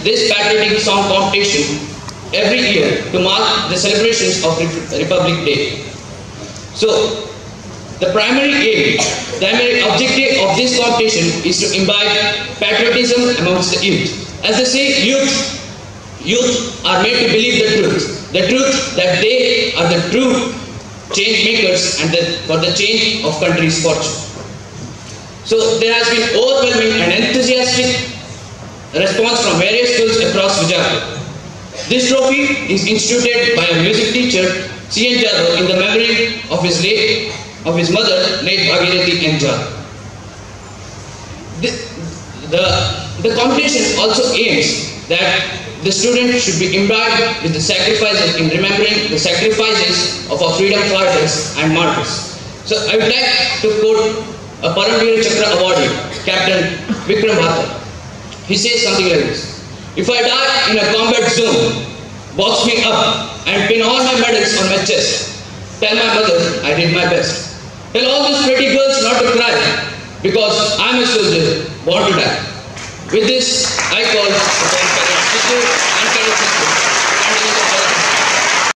this patriotic song competition every year to mark the celebrations of Republic Day. So, the primary objective of this competition is to imbibe patriotism amongst the youth. As they say, youth are made to believe the truth that they are the true change makers and for the change of country's fortune. So there has been overwhelming and enthusiastic response from various schools across Bijapur. This trophy is instituted by a music teacher, Sri Jadhav, in the memory of his mother, late Bhagirathi N Jadhav. The competition also aims that the student should be imbibed with the sacrifices in remembering the sacrifices of our freedom fighters and martyrs. So I would like to quote a Paramveer Chakra awardee, Captain Bharath. He says something like this: "If I die in a combat zone, box me up and pin all my medals on my chest. Tell my mother I did my best. Tell all these pretty girls not to cry, because I'm a soldier born to die." With this, I call upon parents, teachers and parents to continue the